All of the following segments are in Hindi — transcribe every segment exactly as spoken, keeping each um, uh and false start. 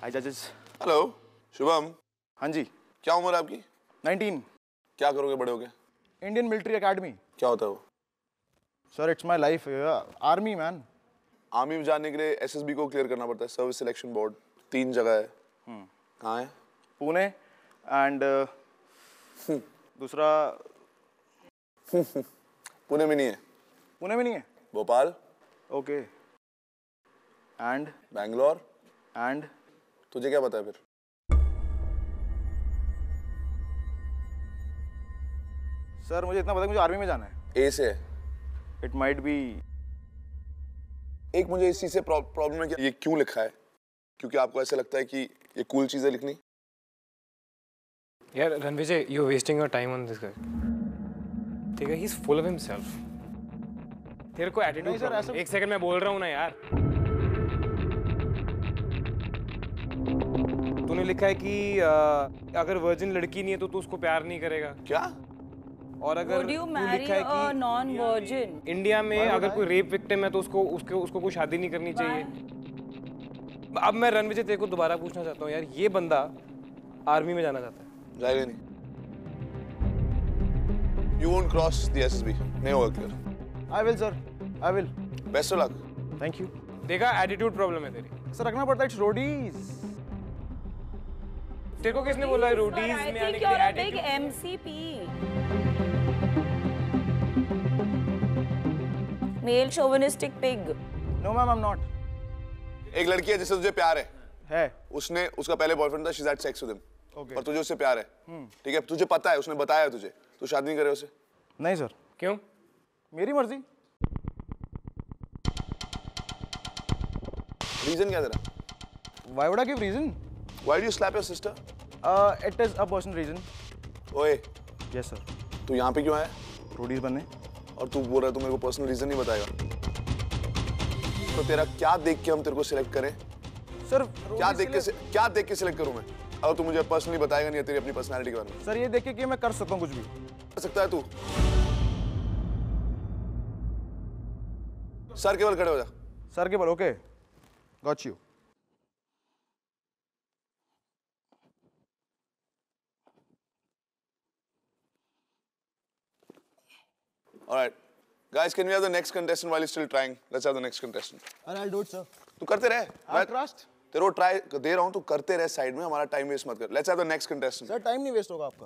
हाय जजेस। हेलो शुभम। हाँ जी। क्या उम्र है आपकी? नाइनटीन। क्या करोगे बड़े होके? Indian military academy. क्या होता है वो? Sir it's my life, army man. Army में जाने के लिए एसएसबी को क्लियर करना पड़ता है, सर्विस सिलेक्शन बोर्ड। तीन जगह है। हम्म। कहाँ है? पुणे एंड दूसरा पुणे में नहीं है। पुणे में नहीं है। Bhopal. Okay. And Bangalore. And तुझे क्या पता है फिर? सर मुझे इतना पता है मुझे आर्मी में जाना है। ए से है। It might be. एक मुझे इस चीज से प्रॉब्लम है कि ये क्यों लिखा है, क्योंकि आपको ऐसा लगता है कि ये कूल चीजें लिखनी। यार Ranvijay, you are wasting your time on this guy. ठीक है, he is full of himself. तेरे को एटीट्यूड सर ऐसा। एक सेकंड मैं बोल रहा हूँ ना यार। तूने लिखा है कि आ, अगर वर्जिन लड़की नहीं है तो तू उसको प्यार नहीं करेगा। क्या? और अगर तू लिखा है कि नॉन वर्जिन इंडिया में अगर कोई रेप विक्टिम है तो उसको उसको उसको कोई शादी नहीं करनी चाहिए। अब मैं रणविजय तेरे को दोबारा पूछना चाहता हूँ यार, ये बंदा आर्मी में जाना चाहता है। जाएगा नहीं। You won't cross the S S B. नहीं होगा clear. I will sir, I will. Best of luck. Thank you. देखा, एटीट्यूड प्रॉब्लम है तेरी। सर रखना पड़ता है, इट्स रोडीज। तेरे को किसने बोला है रोडीज में आने के लिए attitude? M C P. Male chauvinistic pig. No ma'am, I'm not. एक लड़की है जिससे तुझे प्यार है। है। उसने उसका पहले बॉयफ्रेंड था, she's had sex with him. Okay. और तुझे उससे प्यार है। ठीक है, तुझे पता है, उसने बताया तुझे, तू शादी नहीं करे उसे? नहीं सर। क्यों? मेरी मर्जी। रीजन क्या तेरा? Why would I give reason? Why do you slap your sister? Uh, it is a personal reason. ओए, Yes sir. तू यहाँ पे क्यों आया? रोडीज बनने। और तू बोल रहा है तू मेरे को पर्सनल रीजन नहीं बताएगा? तो तेरा क्या देख के हम तेरे को सिलेक्ट करें? सर क्या देख के क्या देख के सिलेक्ट करूं मैं? अगर तू मुझे पर्सनली बताएगा नहीं तेरी अपनी पर्सनालिटी के बारे में। सर ये देख के कि मैं कर सकता हूँ कुछ भी। कर सकता है तू? सर केवल खड़े हो जा। सर केवल okay. Got you. All right, guys, can we have the next contestant while he's still trying? Let's have the next contestant. I'll do it, sir. तू करते रहे। I trust. तेरे को ट्राई दे रहा हूँ, तू करते रहे साइड में, हमारा टाइम वेस्ट मत कर। Let's have the next contestant. Sir time नहीं वेस्ट होगा आपका।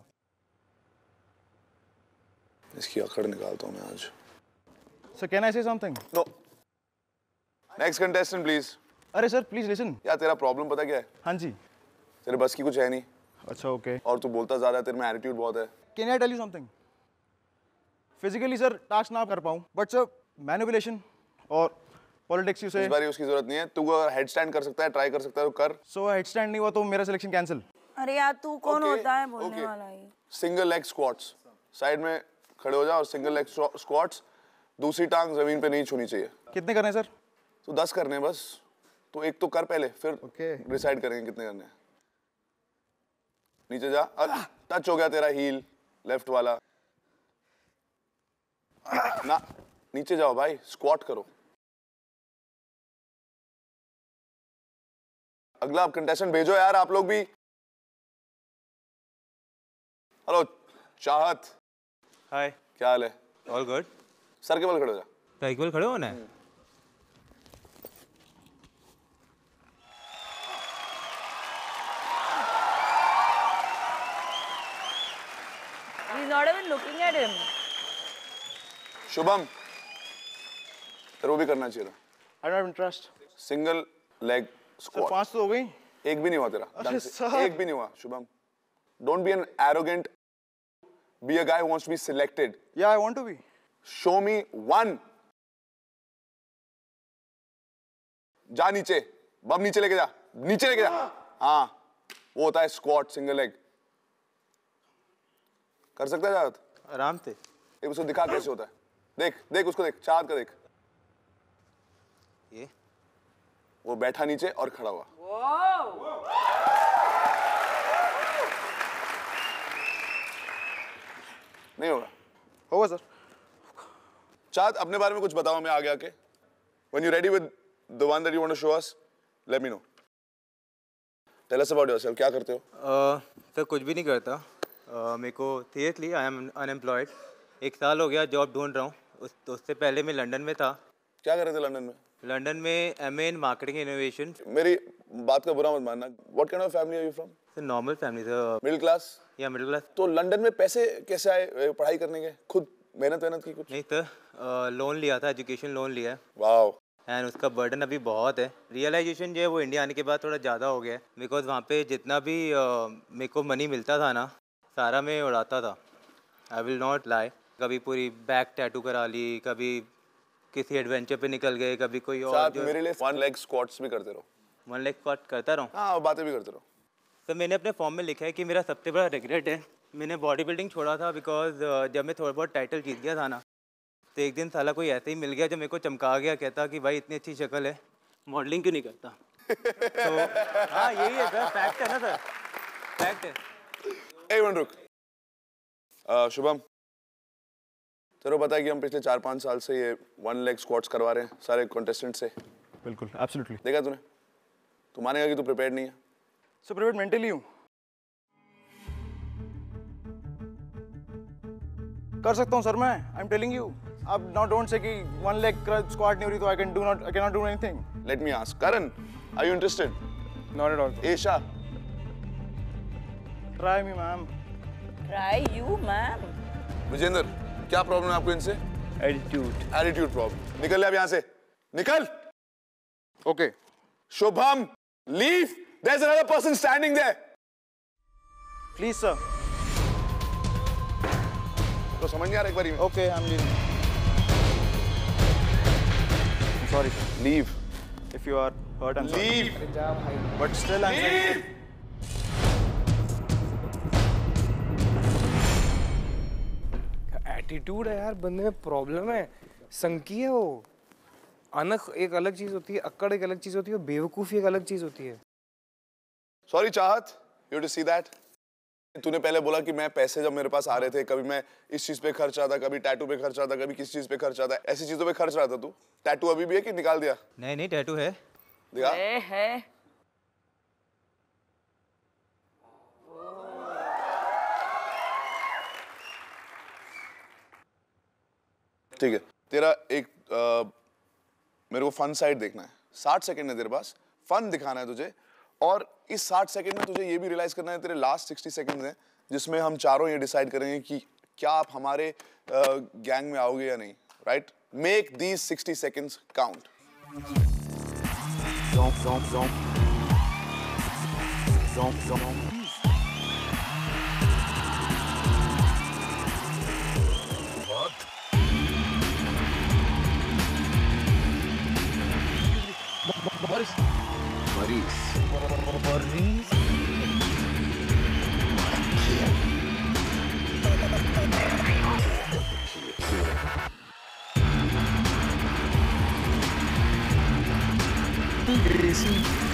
इसकी अकड़ निकालता हूँ मैं आज। Sir, can I say something? No. Next contestant, please. अरे सर प्लीज लिसन। यार तेरा प्रॉब्लम पता क्या है? हाँ जी। तेरे बस की कुछ है नहीं। अच्छा ओके। और तू बोलता ज्यादा है, तेरे में एटीट्यूड बहुत है। Can I tell you something? Physically sir task ना कर पाऊँ, बट सर मैनिपुलेशन और पॉलिटिक्स यू से। इस बार उसकी जरूरत नहीं है। तू अगर हेड स्टैंड कर सकता है, ट्राई कर सकता है तो कर। सो हेड स्टैंड नहीं हुआ तो मेरा सिलेक्शन कैंसिल। अरे यार तू कौन Okay, होता है बोलने okay. वाला ये? सिंगल लेग स्क्वाट्स, साइड में खड़े हो जा और सिंगल लेग स्क्वाट्स, दूसरी टांग जमीन पे नहीं छूनी चाहिए। कितने करने सर? तो दस करने हैं बस। तो एक तो कर पहले, फिर Okay. डिसाइड करेंगे कितने करने हैं। नीचे जा। टच हो गया तेरा हील लेफ्ट वाला ना। नीचे जाओ भाई, स्क्वाट करो। अगला कंटेस्टेंट भेजो यार आप लोग भी। हेलो चाहत। हाय, क्या हाल है? All good. सर के बल खड़े हो जा। केवल खड़े होना है। He's not even looking at him. Shubham, तेरे को भी करना चाहिए था। I don't have interest. Single leg sir squat. पांच तो हो गई। एक भी नहीं हुआ तेरा। अरे से, सर। एक भी नहीं हुआ Shubham. Don't be an arrogant, be a guy who wants to be selected. या I want to be. Show me one. जा नीचे, बम नीचे लेके जा, नीचे लेके जा। हाँ, वो होता है स्क्वाट सिंगल लेग। कर सकता है चाहत? आराम से। एक उसको दिखा कैसे होता है। देख देख उसको देख, चाहत का देख। ये वो बैठा नीचे और खड़ा हुआ। नहीं होगा। होगा सर। चाहत अपने बारे में कुछ बताओ हमें आगे आके। When you're ready with the one that you want to show us, let me know. Tell us about yourself, क्या करते हो? सर कुछ भी नहीं करता। uh, मेरे को सीरियसली आई एम अनएम्प्लॉयड। एक साल हो गया जॉब ढूंढ रहा हूँ। उस तो उससे पहले मैं लंदन में था। क्या कर रहे थे लंदन में? लंदन में M A in marketing innovation. मेरी बात का बुरा मत मानना। What kind of family are you from? Sir normal family sir. Middle class? या मिडिल क्लास। तो लंदन में पैसे कैसे आए पढ़ाई करने के? खुद मेहनत मेहनत की कुछ? नहीं सर, लोन लिया था, एजुकेशन लोन लिया है। वाओ। एंड उसका बर्डन अभी बहुत है। रियलाइजेशन जो है वो इंडिया आने के बाद थोड़ा ज़्यादा हो गया है। बिकॉज वहाँ पे जितना भी uh, मेरे को मनी मिलता था ना, सारा मैं उड़ाता था। I will not lie. कभी पूरी बैक टैटू करा ली, कभी किसी एडवेंचर पे निकल गए, कभी कोई और साथ जो मेरे लिए वन लेग स्क्वाट्स भी करते रहो। वन लेग स्क्वाट करता रहूँ। हाँ, बातें भी करते रहो। सर मैंने अपने फॉर्म में लिखा है कि मेरा सबसे बड़ा रिग्रेट है मैंने बॉडी बिल्डिंग छोड़ा था। बिकॉज जब मैं थोड़ा बहुत टाइटल जीत गया था ना, तो एक दिन साला कोई ऐसे ही मिल गया जो मेरे को चमका गया, कहता कि भाई इतनी अच्छी शक्ल है, मॉडलिंग क्यों नहीं करता? तो हाँ यही है सर, फैक्ट है ना सर, फैक्ट है। एक मिनट रुक। uh, शुभम, तेरे को पता है कि हम पिछले चार पाँच साल से ये वन लेग स्क्वाट्स करवा रहे हैं सारे कॉन्टेस्टेंट से? बिल्कुल, एब्सोल्युटली। देखा तूने? तू मानेगा कि तू प्रिपेयर्ड नहीं है? सो प्रिपेयर्ड मेंटली हूँ, कर सकता हूँ सर मैं। I am telling you. अब नाउ डोंट से कि वन लेग स्क्वाट नहीं हो रही तो I can do not I can not do anything. Let me ask, Karan, are you interested? Not at all. Esha, try me ma'am. Try you, ma'am. Vijendra, क्या प्रॉब्लम है आपको इनसे? एटीट्यूड। Attitude problem. निकल ले अब यहाँ से, निकल। Okay Shubham, leave. There is another person standing there. Please sir. तो समझ नहीं आ रहा एक बारी में? Okay I am leaving. Sorry sir. Leave. If you are hurt I am sorry, leave. But still I am leave. Attitude है यार, बंदे में प्रॉब्लम है, संकी है वो। अनख एक अलग चीज होती है, अक्कड़ एक अलग चीज होती है, बेवकूफी एक अलग चीज होती है। सॉरी चाहत, यू टू सी दैट। तूने पहले बोला कि मैं पैसे जब मेरे पास आ रहे थे, कभी मैं इस चीज पे खर्च रहा था, कभी टैटू पे खर्च रहा था, कभी किस चीज पे खर्च रहा था, ऐसी चीजों पे खर्च रहा था तू। टैटू अभी भी है कि निकाल दिया? नहीं नहीं, टैटू है। दिखा। है है। ठीक है, तेरा एक आ, मेरे को फन साइड देखना है। साठ सेकंड है तेरे पास, फन दिखाना है तुझे। और इस साठ सेकंड में तुझे ये भी रियलाइज करना है तेरे लास्ट सिक्सटी सेकंड्स हैं जिसमें हम चारों ये डिसाइड करेंगे कि क्या आप हमारे गैंग में आओगे या नहीं। Right? Make these sixty seconds count. Easy.